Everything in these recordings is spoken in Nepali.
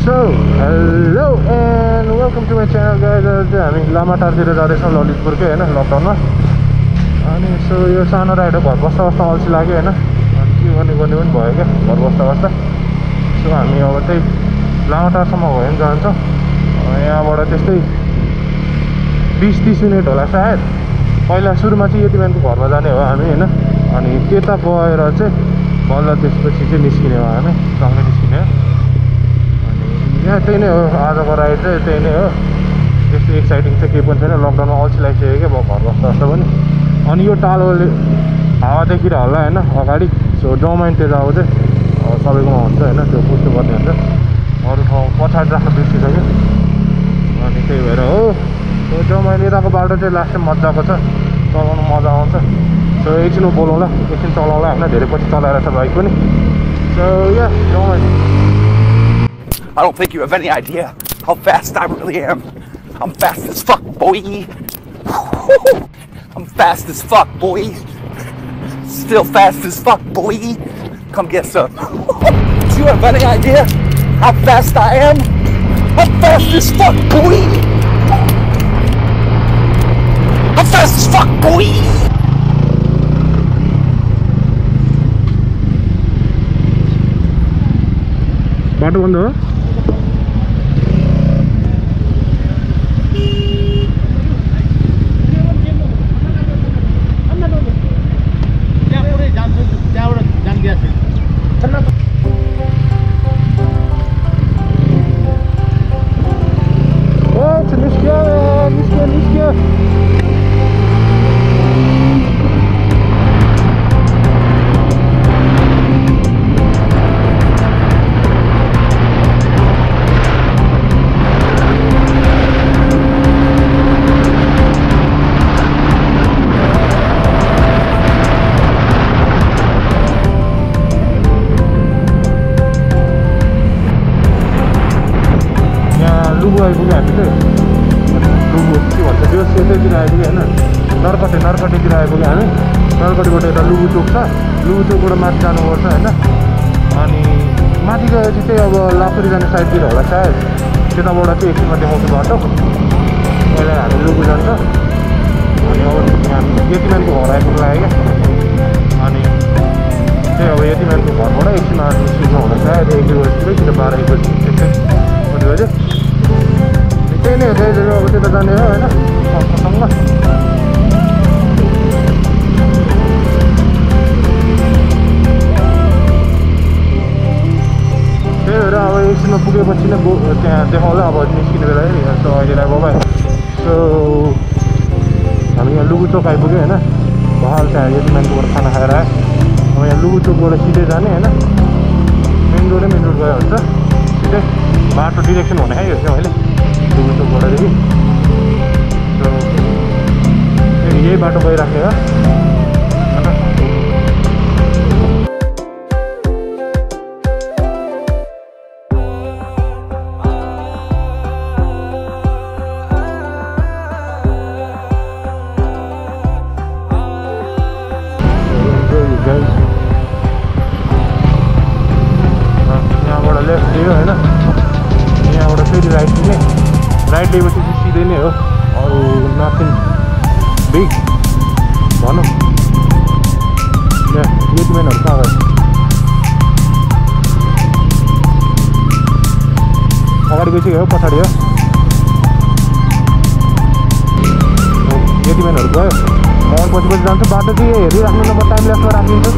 So, hello and welcome to my channel guys. हामी लामाटारतिर जाँदैछौँ ललितपुरकै हैन लकडाउनमा। अनि सो यो सानो राइड हो, घर बस्दा बस्दा अल्छी लाग्यो हैन। अनि के गर्ने पनि भयो क्या घर बस्दा बस्दा। सो हामी अब चाहिँ लामाटारसम्म भयो भने जान्छौँ। यहाँबाट त्यस्तै 20-30 मिनट होला सायद। पहिला सुरुमा चाहिँ यतिमानको घरमा जाने हो हामी हैन। अनि त्यता गएर चाहिँ बल्ल त्यसपछि चाहिँ निस्किने हो हामी, सँगै निस्किने हो। यहाँ त्यही नै हो, आजको राइड चाहिँ त्यही नै हो। त्यस्तो एक्साइटिङ चाहिँ केही पनि छैन, लकडाउनमा अल्छी लागिसक्यो क्या घर बस्दा बस्दा पनि। अनि यो टालोले हावा देखिरह होला हैन अगाडि। सो जमाइन्टेज अब चाहिँ सबैकोमा हुन्छ हैन, त्यो पुष्टि गर्ने हुन्छ। अरू ठाउँ पछाडि राख्न बिर्सिसक्यो। अनि त्यही भएर हो त्यो जमाइन यताको बाटो चाहिँ लास्ट टाइम मजाको छ, चलाउनु मजा आउँछ। सो एकछिन बोलाउँला, एकछिन चलाउँला हैन, धेरै पछि चलाएर छ बाइक पनि। सो या जमाइन I don't think you have any idea how fast I really am. I'm fast as fuck, boy. I'm fast as fuck, boy. Still fast as fuck, boy. Come get some. Do you have any idea how fast I am? I'm fast as fuck, boy. I'm fast as fuck, boy. बाटो बन्द हो। आइपुग्यो हामी चाहिँ लुबु के भन्छ त्यो सेतैतिर आइपुग्यो होइन, नर्कटेतिर आइपुग्यो हामी। नर्कटेबाट यता लुबु चोक छ, लुबु चोकबाट माथि जानुपर्छ होइन। अनि माथि गएपछि चाहिँ अब लापुरी जाने साइडतिर होला सायद, त्यताबाट चाहिँ एकछिनमा देखाउँछु बाटो। पहिला हामी लुबु जान्छ। अनि अब हामी यतिमानको घर आइपुग्नु लाग्यो क्या। अनि चाहिँ अब यतिमानको घरबाट एकछिनमा निस्किन्छ होला सायद, 1-2 बजीतिर कि 12-1 बजी त्यस्तै कति बज्यो। त्यही नै हो, त्यही अब त्यता जाने हो होइन सँगसँग। त्यही भएर अब एकछिनमा पुगेपछि नै त्यहाँ देखाउँला अब निस्किने बेला है। सो अहिलेलाई बाबाई। सो हामी यहाँ लुबु चोक आइपुग्यो होइन। भहाल चाहिँ यतिमानकोबाट खाना खाएर आयो। अब यहाँ लुबु चोकबाट सिधै जाने होइन, मेन रोड गयो हुन्छ सिधै। बाटो डिरेक्सन हुने है यो चाहिँ मैले लुबु चोकबाटदेखि। सो यही बाटो गइराख्ने हो। यहाँबाट लेफ्ट लियो होइन, यहाँबाट फेरि राइट लिने। राइट लिएपछि चाहिँ सिधै नै हो, अरू नथिङ बिग भनौँ। यतिमानहरू कहाँ गयो? अगाडि गइसक्यो हो, पछाडि हो। यतिमानहरू गयो। म पछि जान्छु। बाटो चाहिँ हेरिराख्नु न, म टाइम ल्याप्समा राखिदिन्छु।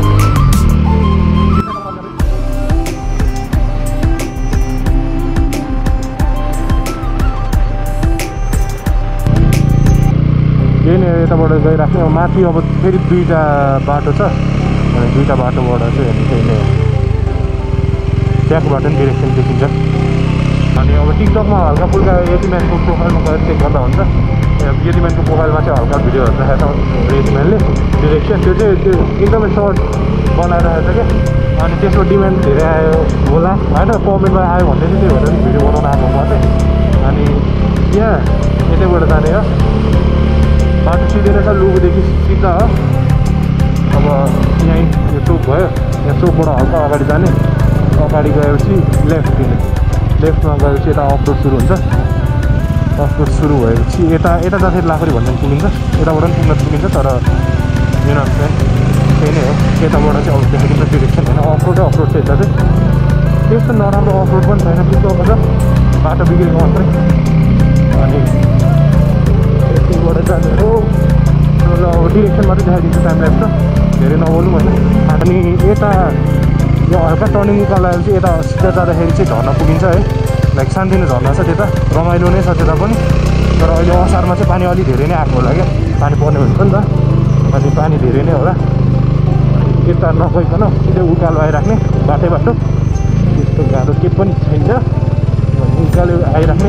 यही नै यताबाट गइराख्ने। अब माथि अब फेरि 2टा बाटो छ, अनि 2टा बाटोबाट चाहिँ हामी त्यही नै त्यहाँकोबाट पनि डिरेक्सन देखिन्छ। अनि अब टिकटकमा हल्का फुल्का यतिमानको प्रोफाइलमा गएर चेक गर्दा हुन्छ। यतिमानको प्रोफाइलमा चाहिँ हल्का भिडियोहरू देखाएको छ यतिमानले डिरेक्सन। त्यो चाहिँ त्यो एकदमै सर्ट बनाइरहेको छ क्या। अनि त्यसको डिमान्ड धेरै आयो होला होइन, कमेन्टमा आयो भन्दै चाहिँ, त्यही भएर भिडियो बनाउन आएको मात्रै। अनि यहाँ यतैबाट जाने हो, बाटो सिधै रहेछ लुबुदेखि सिधा हो। अब यहीँ यो चोक भयो, यहाँ चोकबाट हल्का अगाडि जाने। अगाडि गएपछि लेफ्ट दिने, लेफ्टमा गएपछि यता अफ रोड सुरु हुन्छ अफ रोड सुरु भएपछि यता जाँदाखेरि लाखरी भन्दा पुगिन्छ यताबाट पनि पुग्न पुगिन्छ तर त्यही नै हो यताबाट चाहिँ अब देखाइदिन्छ डिरेक्सन होइन अफ रोड चाहिँ यता चाहिँ त्यस्तो नराम्रो अफ रोड पनि छैन पुग्नुपर्छ बाटो बिग्रेको मात्रै अनि यतिबाट जाने हो र अब डिरेक्सन मात्रै देखाइदिन्छु टाइम ल्याप्स त धेरै नबोलौँ होइन अनि यता यो हल्का टर्निङ निकालेपछि यता सिधा जाँदाखेरि चाहिँ झर्ना पुगिन्छ है लाइक सानोतिनो झर्ना छ त्यता रमाइलो नै छ त्यता पनि तर अहिले असारमा चाहिँ पानी अलिक धेरै नै आएको होला क्या पानी पर्ने हुन्छ नि त अनि पानी धेरै नै होला यता नगइकन सिधै उकालो आइराख्ने बाटो त्यस्तो गाह्रो केही पनि छैन उकालो आइराख्ने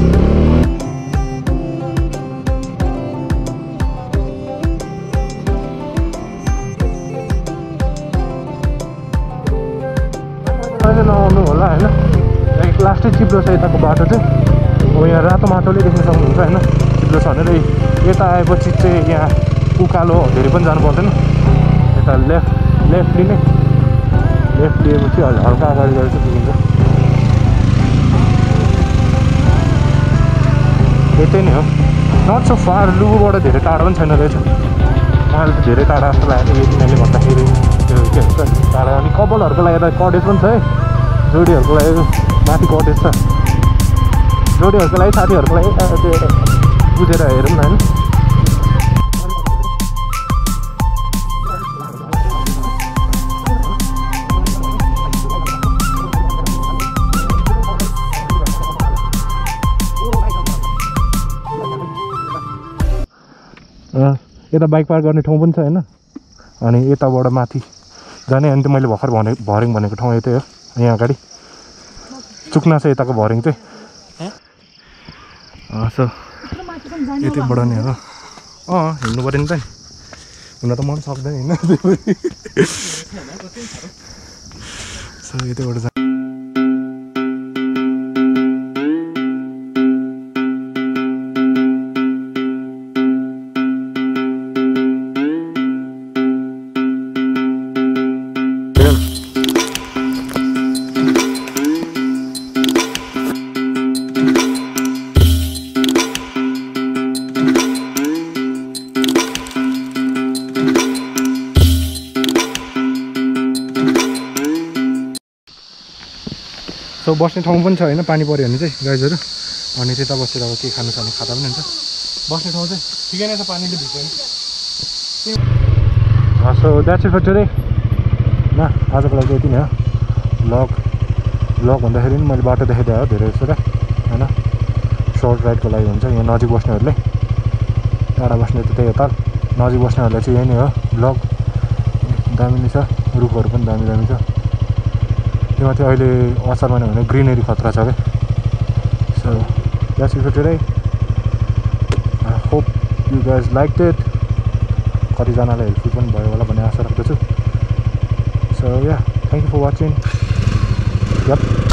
नआउनु होला होइन लास्टै चिप्लो छ यताको बाटो चाहिँ अब यहाँ रातो माटोले देख्न सक्नुहुन्छ होइन चिप्लो छ भनेर यता आएपछि चाहिँ यहाँ उकालो धेरै पनि जानु पर्दैन यता लेफ्ट लिने लेफ्ट लिएपछि हल्का अगाडि गएर चाहिँ पुगिन्छ यतै नै हो नट सो फार लुबुबाट धेरै टाढा पनि छैन रहेछ मलाई त धेरै टाढा जस्तो लागेको यो तिनीहरूले भन्दाखेरि त्यो के भन्छ टाढा अनि कपालहरूको लागि यता कटेज पनि छ है जोडीहरूको लागि माथि कटेज छ जोडीहरूको लागि साथीहरूको लागि त्यो बुझेर हेरौँ न होइन यता बाइक पार्क गर्ने ठाउँ पनि छ होइन अनि यताबाट माथि जाने अनि त्यो मैले भर्खर भर्याङ भनेको ठाउँ यतै हो यहाँ अगाडि चुक्ना छ यताको भर्याङ चाहिँ सो यतैबाट नै हो हिँड्नु पऱ्यो नि त हुन त मन सक्दैन होइन सो यतैबाट सो बस्ने ठाउँ पनि छ होइन पानी पऱ्यो भने चाहिँ गाइजहरू अनि त्यता बसेर अब के खानु छ भने खाँदा पनि हुन्छ बस्ने ठाउँ चाहिँ ठिकै नै छ पानीले भिज्दैन so that's it for today न आजको लागि यति नै हो ब्लग भन्दाखेरि पनि मैले बाटो देखाइदिएँ हो धेरै जस्तो क्या होइन सर्ट राइडको लागि हुन्छ यहाँ नजिक बस्नेहरूले टाढा बस्ने त त्यही हो त नजिक बस्नेहरूलाई चाहिँ यही नै हो ब्लग दामी नै छ रुखहरू पनि दामी छ माथि अहिले असार महिना भने ग्रिनेरी खतरा छ क्या so that's it for today I hope you guys like it कतिजनालाई हेल्पफुल पनि भयो होला भन्ने आशा राख्दछु so yeah thank you for watching